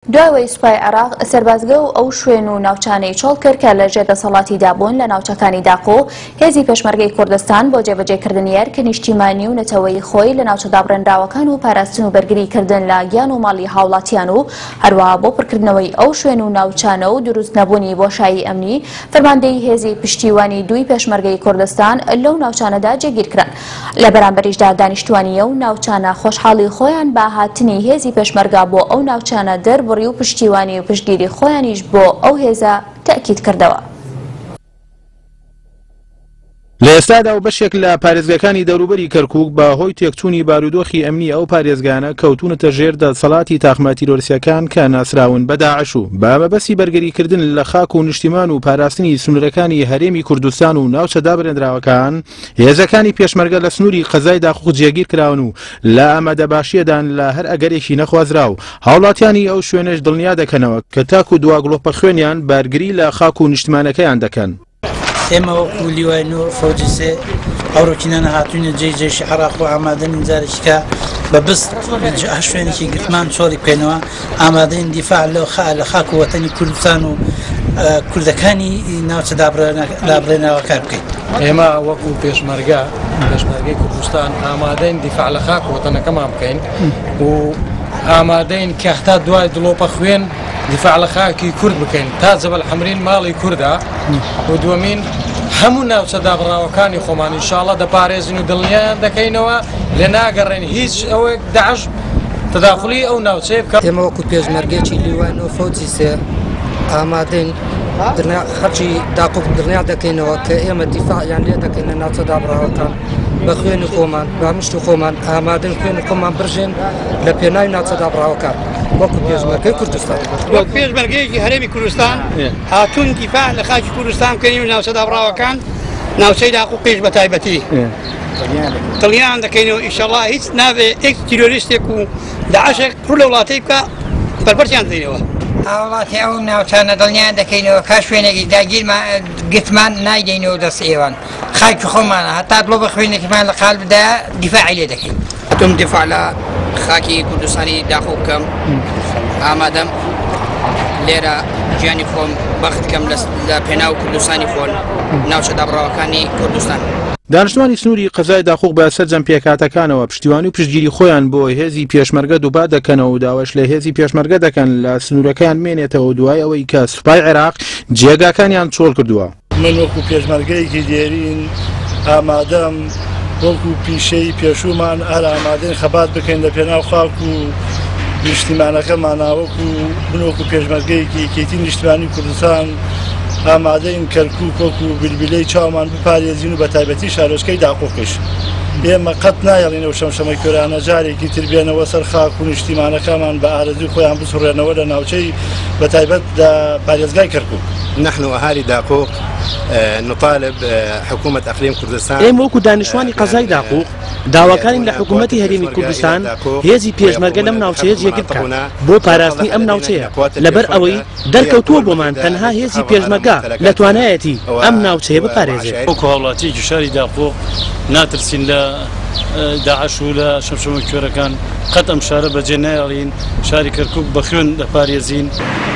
دوای سوپای عراق سربازگە و ئەو شوێن و ناوچانەی چۆڵ کرد کە لە ژێردەسەڵاتی دابوون لە ناوچەکانی داقۆ هێزی پێشمەرگەی کوردستان بۆ جێبەجێکردنی یارکە نیشتیمانی و نەتەوەی خۆی لە ناوچە دابڕێنراوەکان و پاراستن و بەرگریکردن لە گیان و ماڵی هاوڵاتیان و هەروەها بۆ پڕکردنەوەی ئەو شوێن و ناوچانە و دروست نەبوونی بۆشایی ئەمنی فەرماندەی هێزی پشتیوانی دوی پێشمەرگەی کوردستان لەو ناوچانەدا جێگیرکران. لە بەرامبەریشدا دانیشتوانیە و ناوچانە خۆشحاڵی خۆیان بە هاتنی هێزی پێشمەرگا بۆ ئەو ناوچانە دەربڕی و پشتیوانی و پشتگیری خۆیانیش بۆ ئەو هێزە تاکید کردەوە. لە ئێستادا و بەشێک لە پارێزگاکانی دەوروبەری کەرکووک بە هۆی تێکچوونی بارودۆخی ئەمنی ئەو پارێزگانە کەوتونەتە ژێر دەسەڵاتی تاقماتی تیرۆریستیەکان کە ناسراون بە داعش و بە مەبەستی بەرگریکردن لە خاک و نیشتیمان و پاراستنی سنوورەکانی هەرێمی کوردستان و ناوچە دابڕێنراوەکان هێزەکانی پێشمەرگە لە سنووری قەزای داخوق جێگیر کراون و لە ئامادەباشیەدان لە هەر ئەگەرێکی نەخوازرا و هاوڵاتیانی ئەو شوێنەش دڵنیا دەکەنەوە کە تاکو دوا گڵۆپە خوێنیان بارگری لە خاک و نیشتمانەکەیان دەکەن. ئێمە وەکو لیوان و فەوجی سێ ئەوڕۆکینانە هاتوونە جێژێشی عراق و ئامادەین جارێکیکە بە بست شوێنێکی گرتمان چۆڵی بکەینەوە ئامادەین دیفاع لە خاک و وەتەنی کوردستان و کوردەکانی ناوچە دابڕێنراوەکان بکەین. ئێمە وەکو پێشمەرگەی کوردستان ئامادەین دیفاع لە خاک و وەتەنەکەمان بکەین و ئامادەین کە هەتا دوای دڵۆپە خوێن دیفاع لە خاکی کورد بکەین تا جەبەل حەمرین ماڵی کووردا و دووەمین هەموو ناوچە دابڕاوەکانی خۆمان ئینشاڵڵا دەپارێزین و دڵنیایان دەکەینەوە لێ ناگەڕێن هیچ ئەوەیەک داعش تەداخلی ئەو ناوچەیە بکە. ئێمە وەکو پێشمەرگەیەکی لیوان و فەوجی سێ ئامادەین خەرجی داقوق دڵنیا دەکەینەوە کە ئێمە دیفاعیان لێ دەکەین لە ناوچە دابڕاوەکان بە خوێنی خۆمان با مشتی خۆمان ئامادەین خوێنی خۆمان برژێن لە پێناوی ناوچە دابڕاوەکان وەکو پێشمەرگەی کوردستان. وەکو پێشمەرگەیەکی هەرێمی کوردستان هاتوون دیفاع لە خاکی کوردستان بکەین و ناوچە دابڕاوەکان ناوچەی داقوقیش بە تایبەتی دڵنیایان دەکەینەوە ئینشەڵڵا هیچ نابێ ئێک تیرۆریستێک و داعشێک ڕوو لە وڵاتەی بکە بەربەرچیان دەدەینەوە. هاوڵاتی ئەو ناوچانە دڵنیان دەکەینەوە کا شوێنێکی گرتمان نایدەینەوە دەست ئێوان خاکی خۆمانە هەتا دڵۆ بە خوێنێکمان لە قال بدایە دیفاعی لێ دەکەین. هاتووم دیفاع لە خاکی کوردستانی داخۆ بکەم ئامادەم لێرە گیانی خۆم بەخت بکەم لە پێناو کوردستانی خۆن ناوچە دابڕاوەکانی کوردستان. دانیشتوانی سنووری قەزای داخوق بە سەرجەم پێکاتەکانەوە پشتیوانی و پشتگیری خۆیان بۆ هێزی پێشمەرگە دووبار دەکەنەوە و داواش لە هێزی پێشمەرگە دەکەن لە سنوورەکان مێنێتەوە دوای ئەوەی کە سوپای عێراق جێگاکانیان چۆڵ کردووە. من وەکو پێشمەرگەیەکی دێرین ئامادەم وەکو پیشەی پێشومان ئەر ئامادەین خەبات بکەین لە پێناو خاک و نیشتیمانەکەمانە وەکو بنوەکو پێشمەرگەیەکی یەکێتی نیشتیمانی کوردستان ئامادەین کەرکووک وەکو بلبلەی چاومان بپارێزین و بە تایبەتی شارۆچکەی داقوقیش. ئێمە قەت نایەڵینەوە شەمشەمەی کۆرانە جارێکی تربێنەوە سەر خاک و نیشتیمانەکەمان بە ئارەزوی خۆیان بسوڕێنەوە لە ناوچەی بە تایبەت لە پارێزگای کەرکووک. نحن أهالي داقوق نطالب حكومة أقليم كردستان. ئێمە وەکو دانیشتوانی قەزای داقوق داواکارین لە حکوومەتی هەرێمی کوردستان هێزی پێشمەرگە لەم ناوچەیە جێگیر بکات بۆ پاراستنی ئەم ناوچەیە لەبەر ئەوەی دەرکەوتووە بۆمان تەنها هێزی پێشمەرگە لە توانایەتی ئەم ناوچەیە بپارێزێت. وەکو هاوڵاتیەکی شاری داقوق ناترسین لە داعش و لە شەمشەمە کوێرەکان قەت ئەم شارە بەجێ نایەڵین شاری کەرکووک بە خوێن دەپارێزین.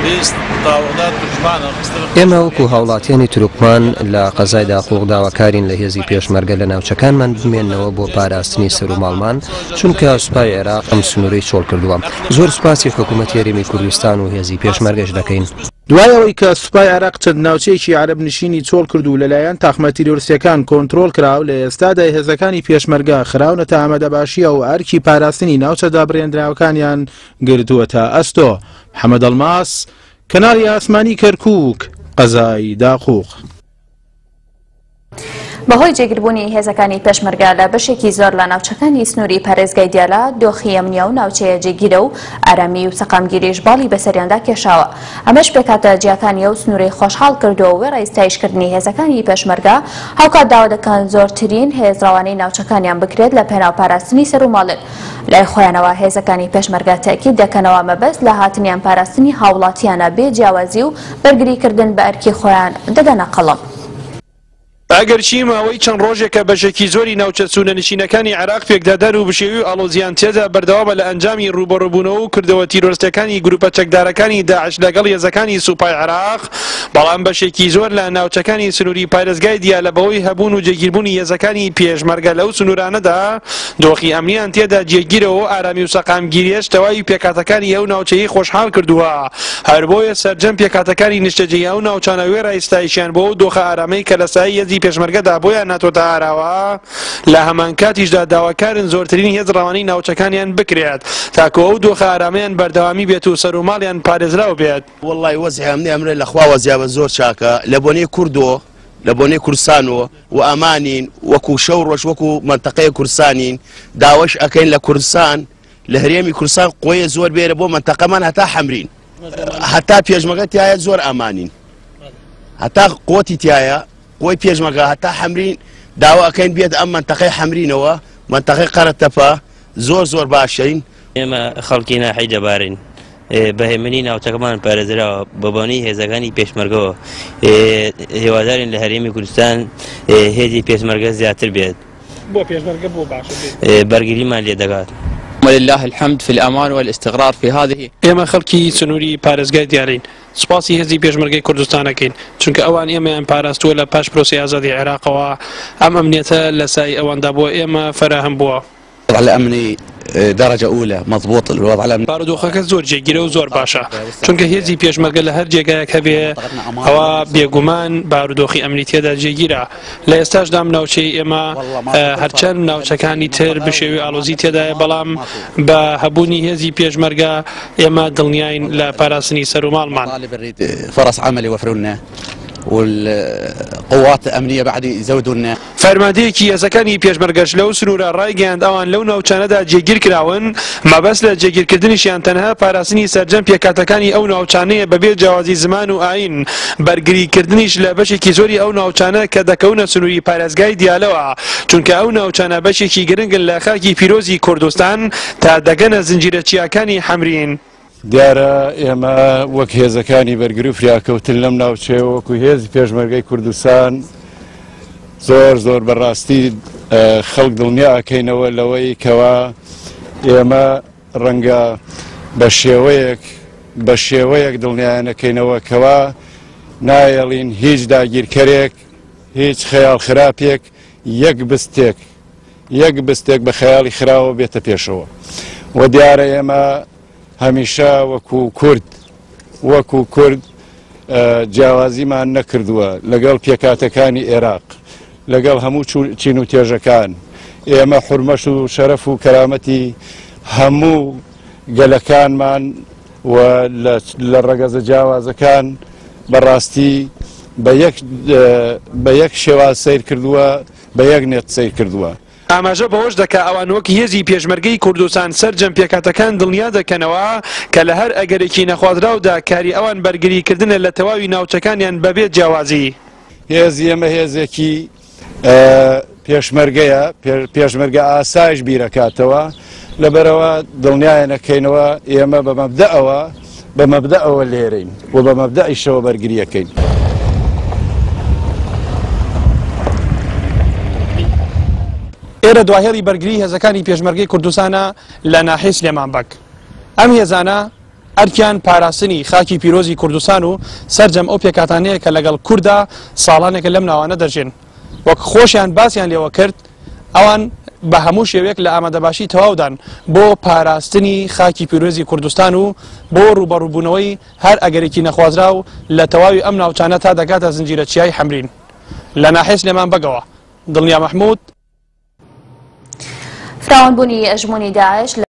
ئێمە وەکو هاوڵاتیانی تورکمان لە قەزای داقوق داواکارین لە هێزی پێشمەرگە لە ناوچەکانمان بمێننەوە بۆ پاراستنی سەر و ماڵمان چونکە سوپای عێراق ئەم سنوورەی چۆڵ کردووە. زۆر سوپاسی حکوومەتی هەرێمی کوردستان و هێزی پێشمەرگەش دەکەین. دوای ئەوەی کە سوپای عێراق چەند ناوچەیەکی عەرەب نشینی چۆڵ کرد و لەلایەن تاقمە تیرۆریستیەکان کۆنتڕۆڵ کراو لە ئێستادا هێزەکانی پێشمەرگە خراونەتە ئامادەباشیە و ئەرکی پاراستنی ناوچە دابڕێنراوەکانیان گرتووەتە ئەستۆ. محەممەد ئەڵماس، کەناڵی ئاسمانی کەرکووک، قەزای داقوق. بەهۆی جێگیربوونی هێزەکانی پێشمەرگە لە بەشێکی زۆر لە ناوچەکانی سنووری پارێزگای دیالە دۆخی ئەمنیە و ناوچەیە جێگیرە و ئارامی و سەقامگیریش باڵی بەسەریاندا کێشاوە. ئەمەش پێکاتە جیاکانیە و سنووری خۆشحاڵ کردووە و ڕێستایشکردنی هێزەکانی پێشمەرگە هاوکات داوا دەکەن زۆرترین هێزراوانەی ناوچەکانیان بکرێت لە پێناو پاراستنی سەر و ماڵن. لای خۆیانەوە هێزەکانی پێشمەرگە تاکید دەکەنەوە مەبەست لە هاتنیان پاراستنی هاوڵاتیانە بێ جیاوازی و بەرگریکردن بە ئەرکی خۆیان دەدەنە قەڵم. ئەگەرچی ماوەی چەند ڕۆژێکە بەشێکی زۆری ناوچە سوونەنشینەکانی عێراق پێکدادان و بشێوی و ئاڵۆزیان تێدا بەردەوامە لە ئەنجامی ڕوبەڕووبوونەوە و کردەوە تیرۆریستەکانی گروپە چەکدارەکانی داعش لەگەڵ هێزەکانی سوپای عێراق، بەڵام بەشێکی زۆر لە ناوچەکانی سنووری پارێزگای دیالەبەوەی هەبوون و جێگیربوونی هێزەکانی پێشمەرگە لەو سنوورانەدا دۆخی ئەمنیان تێدا جێگیرەوە ئارامی و سەقامگیریش تەواوی پێکاتەکانی ئەو ناوچەیی خۆشحاڵ کردووە. هەر بۆیە سەرجەم پێکاتەکانی نیشتەجێی ئەو ناوچانە وێرە ئێستایشیان بۆ دۆخە ئارامەی کە لە سایەی هێزی پێشمەرگەدا بۆیان ناتۆتە ئاراوە، لە هەمان کاتیشدا داواکارن زۆرترین هێز ڕەوانەی ناوچەکانیان بکرێت تاکە ئەو دۆخە ئارامەیان بەردەوامی بێت و سەرۆماڵیان پارێزراو بێت. وەڵڵی وەزعی ئەمنی ئەمرێ لەخوا وەزیابە زۆر چاکە لە بۆنەی کوردۆ لە بۆنەی کوردستانەوە و ئامانین وەکو شەو ڕۆژ وەکو منتەقەی کوردستانین داوەش ئەکەین لە کوردستان لە هەرێمی کوردستان قۆیە زۆر بێرە بۆ منتەقەمان هەتا حەمرین هەتا پێشمەرگە تایە زۆر ئامانین هەتا قۆتی تایە قۆی پێشمەرگە هەتا حەمرین داوا ئەکەین بێت ئەم منتەقەی حەمرینەوە منتەقەی قەرەتەپە زۆر باشین. ئێمە خەڵکی ناحەی دەبارین بەهێمنی ناوچەکەمان پارێزراوە بەبوونی هێزەکانی پێشمەرگەوە هێوادارین لە هەرێمی کوردستان هێزی پێشمەرگە زیاتر بێت بۆ پێشمەرگە بۆ باشە بەرگریمان لێ دەگات. ولله الحمد في الأمان والاستقرار في هذه. ئێمە خەڵکی سنووری پارێزگای دیارین سوپاسی هێزی پێشمەرگەی کوردستانەکەین چونکە ئەوان ئێمەیان پاراستووە لە پاش پرۆسی ئازادی عێراقەوە ئەم ئەمنیەتە لە سای ئەواندا بۆ ئێمە فراهم بووە. الوضع الأمني درجة أولى مضبوط الوضع الأمني. بارودۆخەکە زۆر جێگیرە و زۆر باشە چونکە هێزی پێشمەرگە لە هەر جێگایەک هەبێ ئەوە بێگومان بارودۆخی ئەمنی تێدا جێگیرە. لە ئێستاشدا ناوچەی ئێمە هەرچەند ناوچەکانی تر بشێوی ئاڵۆزی تێدایە بەڵام بە هەبوونی هێزی پێشمەرگە ئێمە دڵنیاین لە پاراستنی سەر و ماڵمان. فرص عمل يوفرون والقوات الأمنية بعد يزودون. فەرماندەیەکی هێزەکانی پێشمەرگەش لەو سنوورە ڕایگەیاند ئەوان لەو ناوچانەدا جێگیر کراون مەبەست لە جێگیرکردنیشیان تەنها پاراستنی سەرجەم پێکاتەکانی ئەو ناوچانەیە بەبێ جیاوازی زمان و ئاین بەرگریکردنیش لە بەشێکی زۆری ئەو ناوچانە کە دەکەونە سنووری پارێزگای دیالەوە چونکە ئەو ناوچانە بەشێکی گرنگن لە خاکی پیرۆزی کوردستان تا دەگەنە زنجیرە چیاکانی حەمرین. دیارە ئێمە وەک هێزەکانی بەرگری و فریاکەوتن لەم ناوچەیە وەکو هێزی پێشمەرگەی کوردستان زۆر بەڕاستی خەڵک دڵنیا ئەکەینەوە لەوەی کەوا ئێمە ڕەنگە بە شێوەیەک دڵنیایەنەکەینەوە کەوا نایەڵین هیچ داگیرکەرێک هیچ خەیاڵ خراپێک یەک بستێک بە خەیاڵی خراوە بێتە پێشەوە و دیارە ئێمە هەمیشە وەکو کورد جیاوازیمان نەکردووە لەگەڵ پێکاتەکانی عێراق لەگەڵ هەموو چین و تێژەکان ئێمە حورمەش و شەرەف و کەرامەتی هەموو گەلەکانمان و لە ڕەگەزە جیاوازەکان بەڕاستی بە یەک شێواز سیر کردووە بە یەک نێت سیر کردووە. ئاماژە بەوەش دەکا ئەوان وەک هێزی پێشمەرگەی کوردستان سەرجەم پێکاتەکان دڵنیا دەکەنەوە کە لە هەر ئەگەرێکی نەخوازراودا کاری ئەوان بەرگریکردنە لە تەواوی ناوچەکانیان بەبێت جیاوازی. هێزی ئێمە هێزێکی پێشمەرگە ئاسایش بیرەکاتەوە لەبەرەوە دڵنیایەنەکەینەوە ئێمە بە مەبدەئەوە لێرەین و بە مەبدەئیشەوە بەرگریەکەین. ئێرە دواهێڵی بەرگری هێزەکانی پێشمەرگەی کوردستانە لە ناحیە سلێمانبەگ. ئەم هێزانە ئەرکیان پاراستنی خاکی پیرۆزی کوردستان و سەرجەم ئەو پێکاتانەیە کە لەگەڵ کووردا ساڵانێکە لەم ناوانە دەژێن وەک خۆشیان باسییان لێوە کرد ئەوان بە هەموو شێوەیەک لە ئامادەباشی تەواودان بۆ پاراستنی خاکی پیرۆزی کوردستان و بۆ ڕوبەڕووبوونەوەی هەر ئەگەرێکی نەخوازرا و لە تەواوی ئەم ناوچانە تا دەگاتە زنجیرە چیای حەمرین. لە ناحیە سلێمانبەگەوە دڵنیا مەحموود فراوانبوونی ئەژمۆنی داعش